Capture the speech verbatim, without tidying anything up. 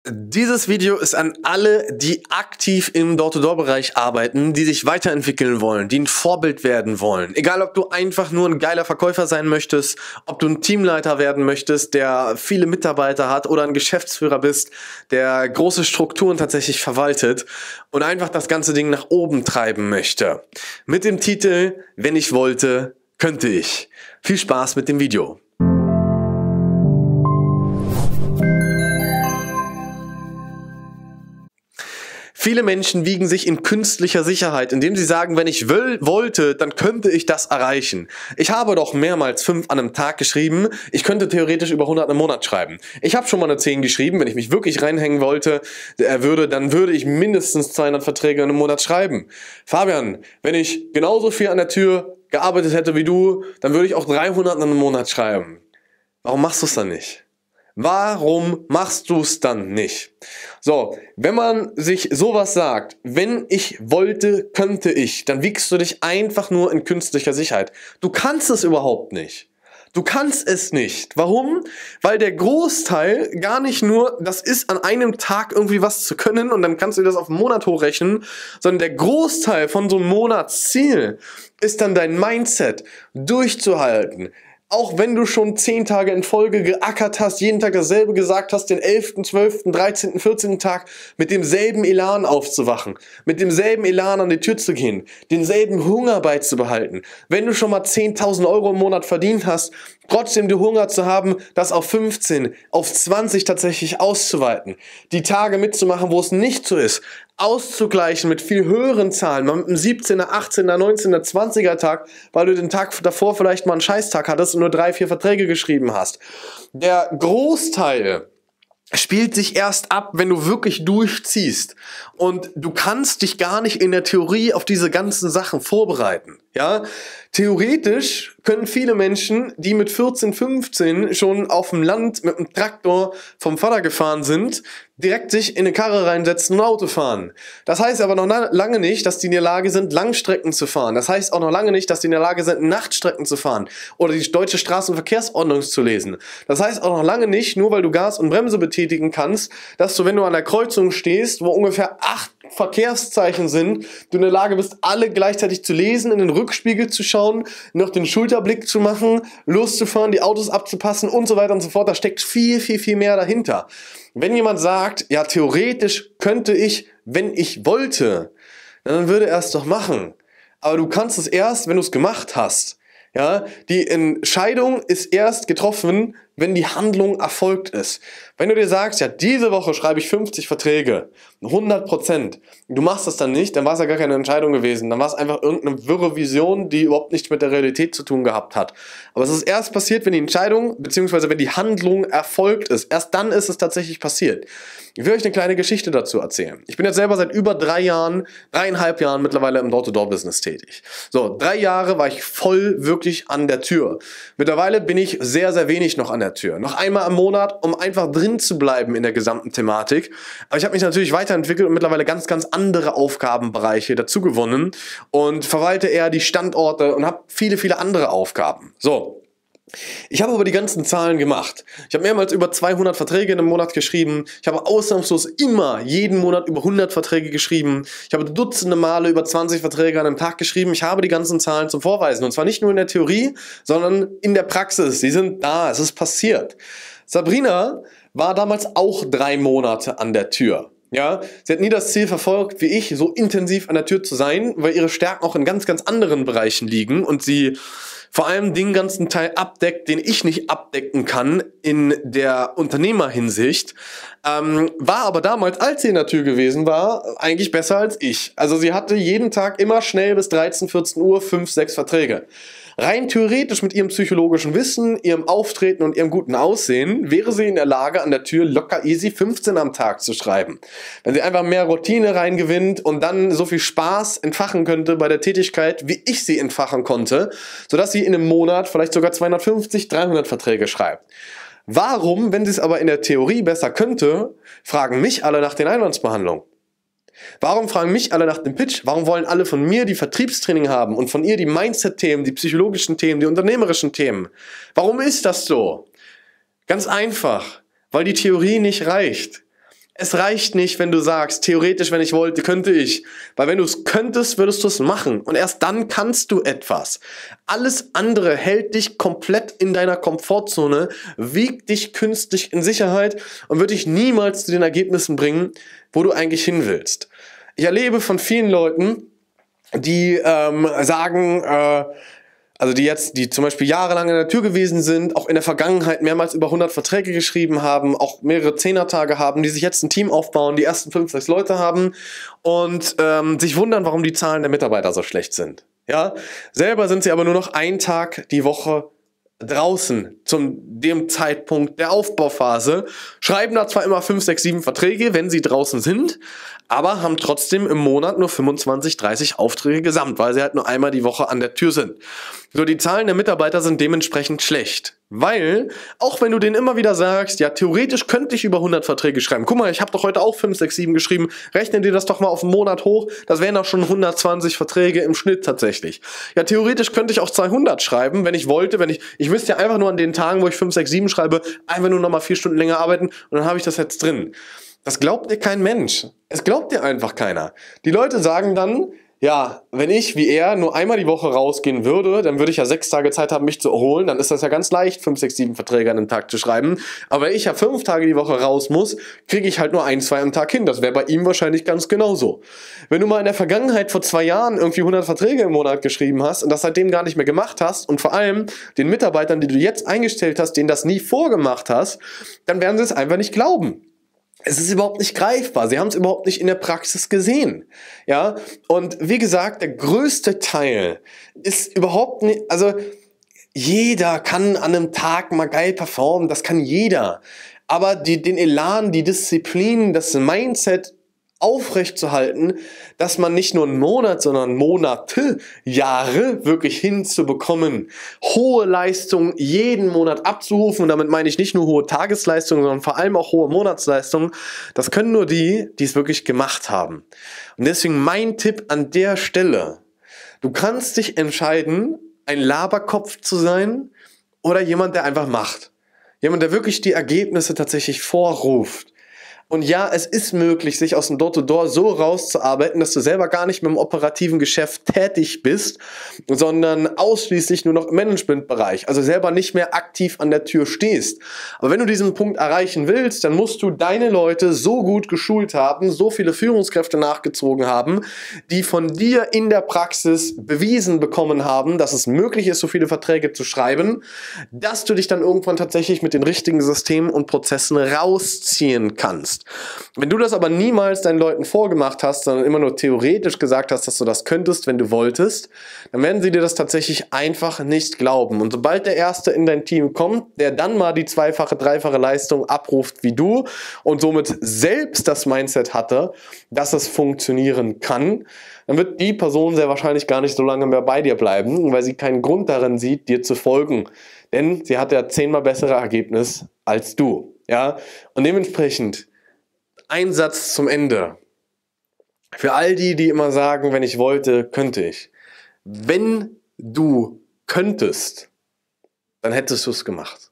Dieses Video ist an alle, die aktiv im Door-to-Door-Bereich arbeiten, die sich weiterentwickeln wollen, die ein Vorbild werden wollen. Egal, ob du einfach nur ein geiler Verkäufer sein möchtest, ob du ein Teamleiter werden möchtest, der viele Mitarbeiter hat, oder ein Geschäftsführer bist, der große Strukturen tatsächlich verwaltet und einfach das ganze Ding nach oben treiben möchte. Mit dem Titel „Wenn ich wollte, könnte ich". Viel Spaß mit dem Video. Viele Menschen wiegen sich in künstlicher Sicherheit, indem sie sagen, wenn ich will, wollte, dann könnte ich das erreichen. Ich habe doch mehrmals fünf an einem Tag geschrieben, ich könnte theoretisch über hundert im Monat schreiben. Ich habe schon mal eine zehn geschrieben, wenn ich mich wirklich reinhängen wollte, äh, würde, dann würde ich mindestens zweihundert Verträge in einem Monat schreiben. Fabian, wenn ich genauso viel an der Tür gearbeitet hätte wie du, dann würde ich auch dreihundert in einem Monat schreiben. Warum machst du es dann nicht? Warum machst du es dann nicht? So, wenn man sich sowas sagt, wenn ich wollte, könnte ich, dann wiegst du dich einfach nur in künstlicher Sicherheit. Du kannst es überhaupt nicht. Du kannst es nicht. Warum? Weil der Großteil gar nicht nur, das ist an einem Tag irgendwie was zu können und dann kannst du das auf einen Monat hochrechnen, sondern der Großteil von so einem Monatsziel ist dann dein Mindset, durchzuhalten. Auch wenn du schon zehn Tage in Folge geackert hast, jeden Tag dasselbe gesagt hast, den elften, zwölften, dreizehnten, vierzehnten Tag mit demselben Elan aufzuwachen, mit demselben Elan an die Tür zu gehen, denselben Hunger beizubehalten. Wenn du schon mal zehntausend Euro im Monat verdient hast, trotzdem den Hunger zu haben, das auf fünfzehn, auf zwanzig tatsächlich auszuweiten. Die Tage mitzumachen, wo es nicht so ist, auszugleichen mit viel höheren Zahlen, mal mit einem siebzehner, achtzehner, neunzehner, zwanziger Tag, weil du den Tag davor vielleicht mal einen Scheißtag hattest und nur drei, vier Verträge geschrieben hast. Der Großteil spielt sich erst ab, wenn du wirklich durchziehst. Und du kannst dich gar nicht in der Theorie auf diese ganzen Sachen vorbereiten. Ja, theoretisch können viele Menschen, die mit vierzehn, fünfzehn schon auf dem Land mit einem Traktor vom Vater gefahren sind, direkt sich in eine Karre reinsetzen und Auto fahren. Das heißt aber noch lange nicht, dass die in der Lage sind, Langstrecken zu fahren. Das heißt auch noch lange nicht, dass die in der Lage sind, Nachtstrecken zu fahren oder die deutsche Straßenverkehrsordnung zu lesen. Das heißt auch noch lange nicht, nur weil du Gas und Bremse betätigen kannst, dass du, wenn du an der Kreuzung stehst, wo ungefähr acht Verkehrszeichen sind, du in der Lage bist, alle gleichzeitig zu lesen, in den Rückspiegel zu schauen, noch den Schulterblick zu machen, loszufahren, die Autos abzupassen und so weiter und so fort. Da steckt viel, viel, viel mehr dahinter. Wenn jemand sagt, ja, theoretisch könnte ich, wenn ich wollte, dann würde er es doch machen. Aber du kannst es erst, wenn du es gemacht hast. Ja, die Entscheidung ist erst getroffen, wenn die Handlung erfolgt ist. Wenn du dir sagst, ja, diese Woche schreibe ich fünfzig Verträge, hundert Prozent, du machst das dann nicht, dann war es ja gar keine Entscheidung gewesen. Dann war es einfach irgendeine wirre Vision, die überhaupt nichts mit der Realität zu tun gehabt hat. Aber es ist erst passiert, wenn die Entscheidung, beziehungsweise wenn die Handlung erfolgt ist. Erst dann ist es tatsächlich passiert. Ich will euch eine kleine Geschichte dazu erzählen. Ich bin jetzt selber seit über drei Jahren, dreieinhalb Jahren mittlerweile im Door-to-Door-Business tätig. So, drei Jahre war ich voll wirklich an der Tür. Mittlerweile bin ich sehr, sehr wenig noch an der Tür. Noch einmal im Monat, um einfach drin zu bleiben in der gesamten Thematik. Aber ich habe mich natürlich weiterentwickelt und mittlerweile ganz, ganz andere Aufgabenbereiche dazu gewonnen und verwalte eher die Standorte und habe viele, viele andere Aufgaben. So. Ich habe aber die ganzen Zahlen gemacht. Ich habe mehrmals über zweihundert Verträge in einem Monat geschrieben. Ich habe ausnahmslos immer jeden Monat über hundert Verträge geschrieben. Ich habe dutzende Male über zwanzig Verträge an einem Tag geschrieben. Ich habe die ganzen Zahlen zum Vorweisen. Und zwar nicht nur in der Theorie, sondern in der Praxis. Sie sind da, es ist passiert. Sabrina war damals auch drei Monate an der Tür. Ja, sie hat nie das Ziel verfolgt, wie ich, so intensiv an der Tür zu sein, weil ihre Stärken auch in ganz, ganz anderen Bereichen liegen und sie vor allem den ganzen Teil abdeckt, den ich nicht abdecken kann in der Unternehmerhinsicht, ähm, war aber damals, als sie in der Tür gewesen war, eigentlich besser als ich. Also sie hatte jeden Tag immer schnell bis dreizehn, vierzehn Uhr fünf, sechs Verträge. Rein theoretisch mit ihrem psychologischen Wissen, ihrem Auftreten und ihrem guten Aussehen wäre sie in der Lage, an der Tür locker easy fünfzehn am Tag zu schreiben. Wenn sie einfach mehr Routine reingewinnt und dann so viel Spaß entfachen könnte bei der Tätigkeit, wie ich sie entfachen konnte, sodass sie in einem Monat vielleicht sogar zweihundertfünfzig, dreihundert Verträge schreibt. Warum, wenn sie es aber in der Theorie besser könnte, fragen mich alle nach den Einwandsbehandlungen? Warum fragen mich alle nach dem Pitch? Warum wollen alle von mir die Vertriebstraining haben und von ihr die Mindset-Themen, die psychologischen Themen, die unternehmerischen Themen? Warum ist das so? Ganz einfach, weil die Theorie nicht reicht. Es reicht nicht, wenn du sagst, theoretisch, wenn ich wollte, könnte ich. Weil wenn du es könntest, würdest du es machen. Und erst dann kannst du etwas. Alles andere hält dich komplett in deiner Komfortzone, wiegt dich künstlich in Sicherheit und wird dich niemals zu den Ergebnissen bringen, wo du eigentlich hin willst. Ich erlebe von vielen Leuten, die ähm, sagen, äh, also die jetzt, die zum Beispiel jahrelang in der Tür gewesen sind, auch in der Vergangenheit mehrmals über hundert Verträge geschrieben haben, auch mehrere Zehnertage haben, die sich jetzt ein Team aufbauen, die ersten fünf, sechs Leute haben und ähm, sich wundern, warum die Zahlen der Mitarbeiter so schlecht sind. Ja, selber sind sie aber nur noch einen Tag die Woche draußen zum dem Zeitpunkt der Aufbauphase, schreiben da zwar immer fünf, sechs, sieben Verträge, wenn sie draußen sind, aber haben trotzdem im Monat nur fünfundzwanzig, dreißig Aufträge gesamt, weil sie halt nur einmal die Woche an der Tür sind. So, die Zahlen der Mitarbeiter sind dementsprechend schlecht, weil, auch wenn du denen immer wieder sagst, ja, theoretisch könnte ich über hundert Verträge schreiben. Guck mal, ich habe doch heute auch fünf, sechs, sieben geschrieben, rechne dir das doch mal auf einen Monat hoch, das wären doch schon hundertzwanzig Verträge im Schnitt tatsächlich. Ja, theoretisch könnte ich auch zweihundert schreiben, wenn ich wollte, wenn ich, ich müsste ja einfach nur an den Tagen, wo ich fünf, sechs, sieben schreibe, einfach nur nochmal vier Stunden länger arbeiten und dann habe ich das jetzt drin. Das glaubt dir kein Mensch. Es glaubt dir einfach keiner. Die Leute sagen dann, ja, wenn ich wie er nur einmal die Woche rausgehen würde, dann würde ich ja sechs Tage Zeit haben, mich zu erholen. Dann ist das ja ganz leicht, fünf, sechs, sieben Verträge an einem Tag zu schreiben. Aber wenn ich ja fünf Tage die Woche raus muss, kriege ich halt nur ein, zwei am Tag hin. Das wäre bei ihm wahrscheinlich ganz genauso. Wenn du mal in der Vergangenheit vor zwei Jahren irgendwie hundert Verträge im Monat geschrieben hast und das seitdem gar nicht mehr gemacht hast und vor allem den Mitarbeitern, die du jetzt eingestellt hast, denen das nie vorgemacht hast, dann werden sie es einfach nicht glauben. Es ist überhaupt nicht greifbar. Sie haben es überhaupt nicht in der Praxis gesehen. Ja, und wie gesagt, der größte Teil ist überhaupt nicht, also jeder kann an einem Tag mal geil performen, das kann jeder. Aber die, den Elan, die Disziplin, das Mindset aufrechtzuhalten, dass man nicht nur einen Monat, sondern Monate, Jahre wirklich hinzubekommen, hohe Leistungen jeden Monat abzurufen, und damit meine ich nicht nur hohe Tagesleistungen, sondern vor allem auch hohe Monatsleistungen, das können nur die, die es wirklich gemacht haben. Und deswegen mein Tipp an der Stelle: Du kannst dich entscheiden, ein Laberkopf zu sein oder jemand, der einfach macht. Jemand, der wirklich die Ergebnisse tatsächlich vorruft. Und ja, es ist möglich, sich aus dem Door-to-Door so rauszuarbeiten, dass du selber gar nicht mehr im operativen Geschäft tätig bist, sondern ausschließlich nur noch im Managementbereich, also selber nicht mehr aktiv an der Tür stehst. Aber wenn du diesen Punkt erreichen willst, dann musst du deine Leute so gut geschult haben, so viele Führungskräfte nachgezogen haben, die von dir in der Praxis bewiesen bekommen haben, dass es möglich ist, so viele Verträge zu schreiben, dass du dich dann irgendwann tatsächlich mit den richtigen Systemen und Prozessen rausziehen kannst. Wenn du das aber niemals deinen Leuten vorgemacht hast, sondern immer nur theoretisch gesagt hast, dass du das könntest, wenn du wolltest, dann werden sie dir das tatsächlich einfach nicht glauben. Und sobald der Erste in dein Team kommt, der dann mal die zweifache, dreifache Leistung abruft wie du und somit selbst das Mindset hatte, dass es funktionieren kann, dann wird die Person sehr wahrscheinlich gar nicht so lange mehr bei dir bleiben, weil sie keinen Grund darin sieht, dir zu folgen. Denn sie hat ja zehnmal bessere Ergebnisse als du. Ja? Und dementsprechend ein Satz zum Ende. Für all die, die immer sagen, wenn ich wollte, könnte ich. Wenn du könntest, dann hättest du es gemacht.